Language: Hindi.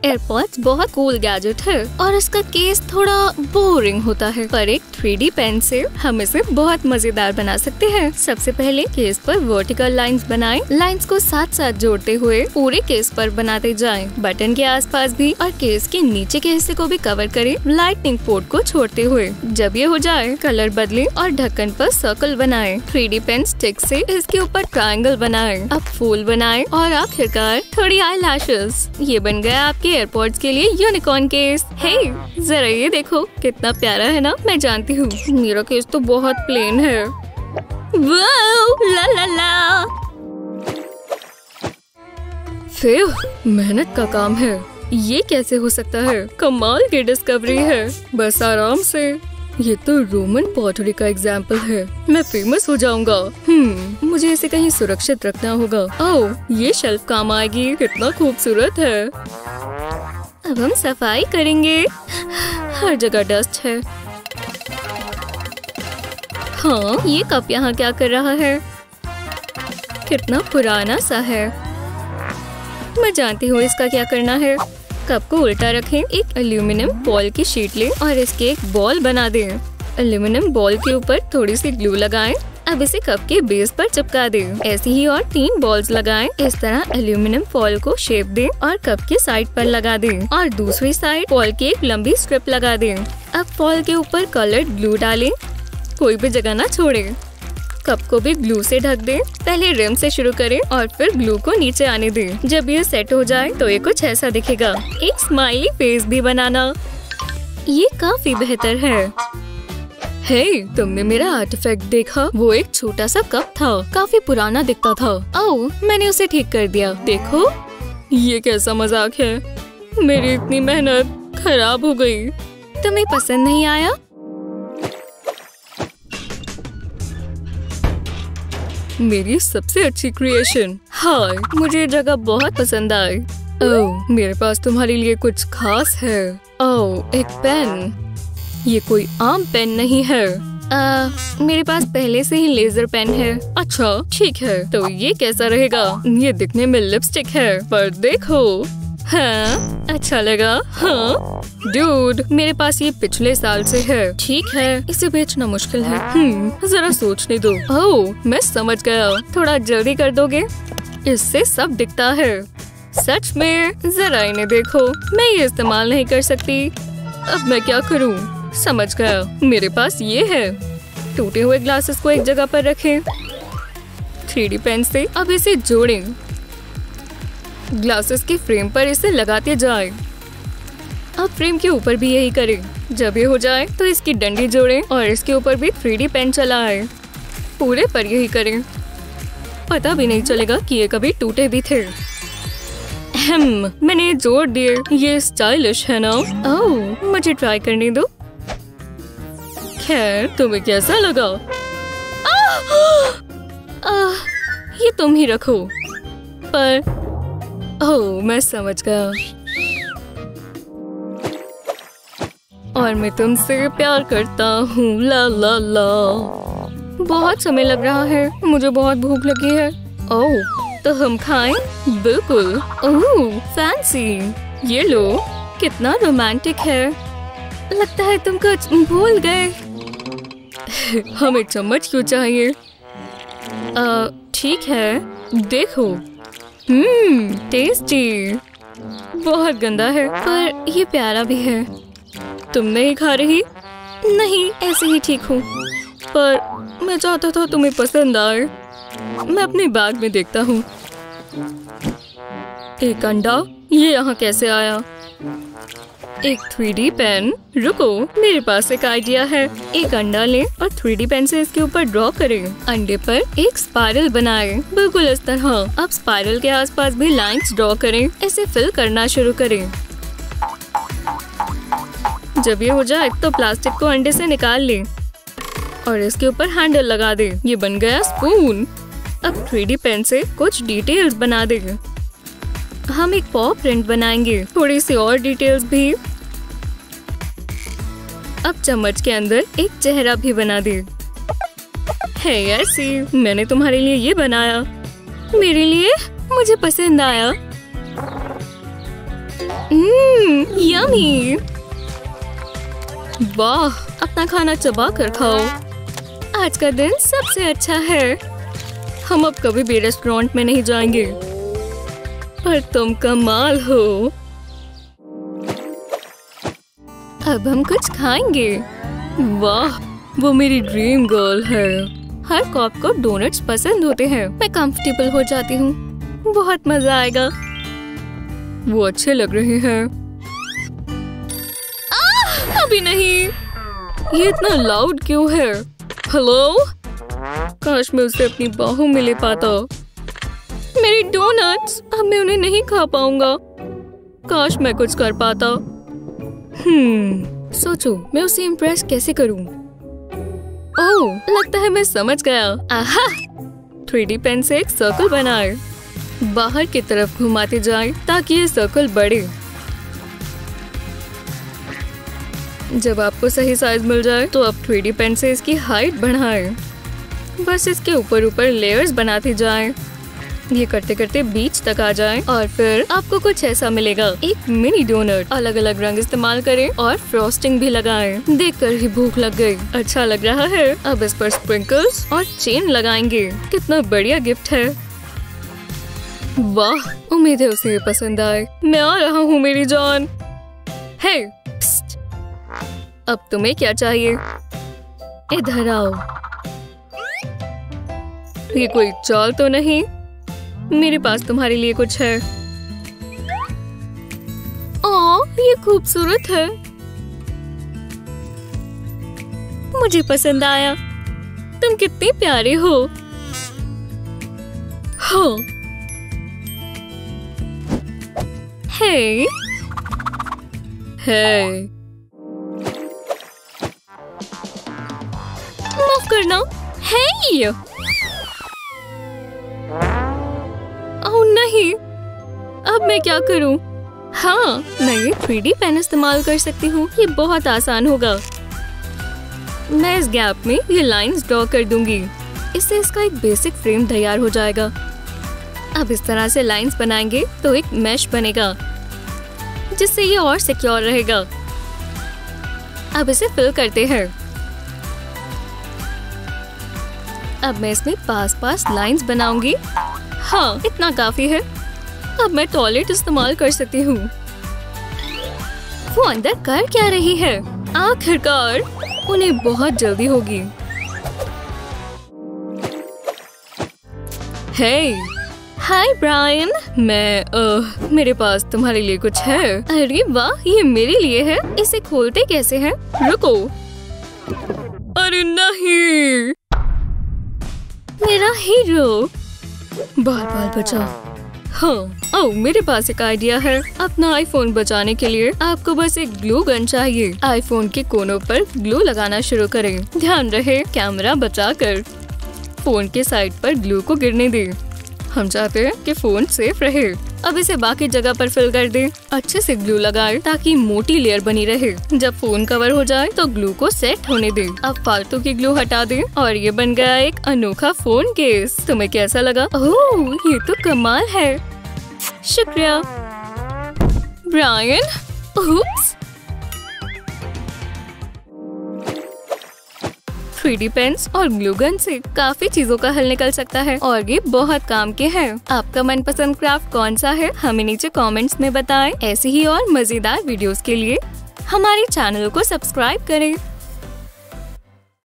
एयरपॉड्स बहुत कूल गैजेट है और इसका केस थोड़ा बोरिंग होता है, पर एक 3D पेन से हम इसे बहुत मजेदार बना सकते हैं। सबसे पहले केस पर वर्टिकल लाइंस बनाएं। लाइंस को साथ साथ जोड़ते हुए पूरे केस पर बनाते जाएं। बटन के आसपास भी और केस के नीचे के हिस्से को भी कवर करें, लाइटनिंग पोर्ट को छोड़ते हुए। जब ये हो जाए कलर बदलें और ढक्कन पर सर्कल बनाएं। 3D पेन स्टिक से इसके ऊपर ट्रायंगल बनाएं। अब फूल बनाएं और आखिरकार थोड़ी आई-लैशेस। ये बन गया आपके एयरपॉड्स के लिए यूनिकॉर्न केस। हे, जरा ये देखो कितना प्यारा है ना। मैं जानती हूँ मेरा केस तो बहुत प्लेन है। Wow, la la la. फिर मेहनत का काम है। ये कैसे हो सकता है? कमाल की डिस्कवरी है। बस आराम से। ये तो रोमन पॉटरी का एग्जाम्पल है। मैं फेमस हो जाऊंगा। मुझे इसे कहीं सुरक्षित रखना होगा। ओह, ये शेल्फ काम आएगी। कितना खूबसूरत है। अब हम सफाई करेंगे। हर जगह डस्ट है। हाँ, ये कप यहाँ क्या कर रहा है? कितना पुराना सा है। मैं जानती हूँ इसका क्या करना है। कप को उल्टा रखें, एक एल्यूमिनियम बॉल की शीट लें और इसके एक बॉल बना दें। एल्यूमिनियम बॉल के ऊपर थोड़ी सी ग्लू लगाएं। अब इसे कप के बेस पर चिपका दें। ऐसे ही और 3 बॉल्स लगाएं। इस तरह एल्यूमिनियम फॉयल को शेप दें और कप के साइड पर लगा दें और दूसरी साइड फॉयल की एक लंबी स्ट्रिप लगा दें। अब फॉयल के ऊपर कलर्ड ग्लू डालें, कोई भी जगह ना छोड़ें। कप को भी ग्लू से ढक दें। पहले रिम से शुरू करें और फिर ग्लू को नीचे आने दें। जब ये सेट हो जाए तो ये कुछ ऐसा दिखेगा। एक स्माइली फेस भी बनाना। ये काफी बेहतर है। हे, तुमने मेरा आर्टिफैक्ट देखा? वो एक छोटा सा कप था, काफी पुराना दिखता था। ओह, मैंने उसे ठीक कर दिया। देखो, ये कैसा मजाक है। मेरी इतनी मेहनत खराब हो गई। तुम्हें पसंद नहीं आया? मेरी सबसे अच्छी क्रिएशन। हाय, मुझे ये जगह बहुत पसंद आई। ओह, मेरे पास तुम्हारे लिए कुछ खास है। ओह, एक पेन। ये कोई आम पेन नहीं है। मेरे पास पहले से ही लेजर पेन है। अच्छा, ठीक है। तो ये कैसा रहेगा? ये दिखने में लिपस्टिक है, पर देखो। हाँ, अच्छा लगा। हाँ डूड, मेरे पास ये पिछले साल से है। ठीक है, इसे बेचना मुश्किल है। जरा सोचने दो। ओह, मैं समझ गया। थोड़ा जल्दी कर दोगे? इससे सब दिखता है। सच में? जरा इन्हें देखो। मैं ये इस्तेमाल नहीं कर सकती। अब मैं क्या करूं? समझ गया, मेरे पास ये है। टूटे हुए ग्लासेस को एक जगह पर रखें। 3D पेन से अब इसे जोड़ें। ग्लासेस के फ्रेम पर इसे लगाते जाएं। अब फ्रेम के ऊपर भी यही करें। जब ये हो जाए तो इसकी डंडी जोड़ें और इसके ऊपर भी 3D पेन चलाएं। पूरे पर यही करें। पता भी नहीं चलेगा कि ये कभी टूटे भी थे। मैंने ये जोड़ दिए। ये स्टाइलिश है ना? ओह, मुझे ट्राई करने दो। खैर, तुम्हें कैसा लगा? ये तुम ही रखो। पर ओह, मैं समझ गया। और मैं तुमसे प्यार करता हूँ। ला ला ला। बहुत समय लग रहा है। मुझे बहुत भूख लगी है। ओह, तो हम खाएं? बिल्कुल। Oh, fancy. ये लो, कितना रोमांटिक है। लगता है तुम कुछ भूल गए। हमें चम्मच क्यों चाहिए? ठीक है, देखो। टेस्टी। बहुत गंदा है, पर ये प्यारा भी है। तुम नहीं खा रही? नहीं, ऐसे ही ठीक हूँ। पर मैं चाहता था तुम्हें पसंद आए। मैं अपने बैग में देखता हूँ। एक अंडा, ये यहाँ कैसे आया? एक 3D पेन। रुको, मेरे पास एक आइडिया है। एक अंडा लें और 3D पेन से इसके ऊपर ड्रॉ करें। अंडे पर एक स्पाइरल बनाएं, बिल्कुल इस तरह। अब स्पाइरल के आसपास भी लाइंस ड्रॉ करें। इसे फिल करना शुरू करें। जब ये हो जाए तो प्लास्टिक को अंडे से निकाल लें और इसके ऊपर हैंडल लगा दें। ये बन गया स्पून। अब 3D पेन से कुछ डिटेल्स बना दें। हम एक पॉ प्रिंट बनाएंगे, थोड़ी सी और डिटेल्स भी। अब चम्मच के अंदर एक चेहरा भी बना दे। है ऐसी, मैंने तुम्हारे लिए ये बनाया। मेरे लिए? मुझे पसंद आया। यम्मी। वाह, अपना खाना चबा कर खाओ। आज का दिन सबसे अच्छा है। हम अब कभी भी रेस्टोरेंट में नहीं जाएंगे। पर तुम कमाल हो। अब हम कुछ खाएंगे। वाह, वो मेरी ड्रीम गर्ल है। हर कॉप को डोनट्स पसंद होते हैं। मैं कंफर्टेबल हो जाती हूँ। बहुत मजा आएगा। वो अच्छे लग रहे हैं। अभी नहीं। ये इतना लाउड क्यों है? हेलो? काश मैं उसे अपनी बाहों में ले पाता। मेरे डोनट्स, अब मैं उन्हें नहीं खा पाऊंगा। काश मैं कुछ कर पाता। सोचो मैं उसे इम्प्रेस कैसे करूं? ओह, लगता है मैं समझ गया। आहा! 3D पेन से एक सर्कल बनाए। बाहर की तरफ घुमाते जाए ताकि ये सर्कल बढ़े। जब आपको सही साइज मिल जाए तो अब 3D पेन से इसकी हाइट बढ़ाएं। बस इसके ऊपर ऊपर लेयर्स बनाते जाएं। ये करते करते बीच तक आ जाएं और फिर आपको कुछ ऐसा मिलेगा, एक मिनी डोनट। अलग अलग रंग इस्तेमाल करें और फ्रॉस्टिंग भी लगाएं। देखकर ही भूख लग गई। अच्छा लग रहा है। अब इस पर स्प्रिंकल्स और चेन लगाएंगे। कितना बढ़िया गिफ्ट है। वाह, उम्मीद है उसे पसंद आए। मैं आ रहा हूँ मेरी जान। हे, अब तुम्हें क्या चाहिए? इधर आओ। ये कोई चाल तो नहीं? मेरे पास तुम्हारे लिए कुछ है। ये खूबसूरत है। मुझे पसंद आया। तुम कितने प्यारे हो। हाँ। हे। माफ करना। हे। ओह नहीं, अब मैं क्या करूं? हाँ, मैं ये 3D पेन इस्तेमाल कर सकती हूँ। ये बहुत आसान होगा। मैं इस गैप में ये लाइंस ड्रॉ कर दूंगी। इससे इसका एक बेसिक फ्रेम तैयार हो जाएगा। अब इस तरह से लाइंस बनाएंगे तो एक मैश बनेगा, जिससे ये और सिक्योर रहेगा। अब इसे फिल करते हैं। अब मैं इसमें पास पास लाइंस बनाऊंगी। हाँ, इतना काफी है। अब मैं टॉयलेट इस्तेमाल कर सकती हूँ। वो अंदर कर क्या रही है? आखिरकार उन्हें बहुत जल्दी होगी। Hey, hi Brian. मेरे पास तुम्हारे लिए कुछ है। अरे वाह, ये मेरे लिए है। इसे खोलते कैसे हैं? रुको। अरे नहीं, मेरा हीरो। बाल बाल बचाओ। हाँ, मेरे पास एक आइडिया है। अपना आईफोन बचाने के लिए आपको बस एक ग्लू गन चाहिए। आईफोन के कोनों पर ग्लू लगाना शुरू करें। ध्यान रहे कैमरा बचाकर फोन के साइड पर ग्लू को गिरने दें। हम चाहते हैं कि फोन सेफ रहे। अब इसे बाकी जगह पर फिल कर दें। अच्छे से ग्लू लगाएं ताकि मोटी लेयर बनी रहे। जब फोन कवर हो जाए तो ग्लू को सेट होने दें। अब फालतू की ग्लू हटा दें और ये बन गया एक अनोखा फोन केस। तुम्हें कैसा लगा? ओह, ये तो कमाल है। शुक्रिया ब्रायन। उप्स। 3D पेन्स और ग्लू गन से काफी चीजों का हल निकल सकता है और ये बहुत काम के हैं। आपका मनपसंद क्राफ्ट कौन सा है? हमें नीचे कमेंट्स में बताएं। ऐसी ही और मजेदार वीडियोस के लिए हमारे चैनल को सब्सक्राइब करें।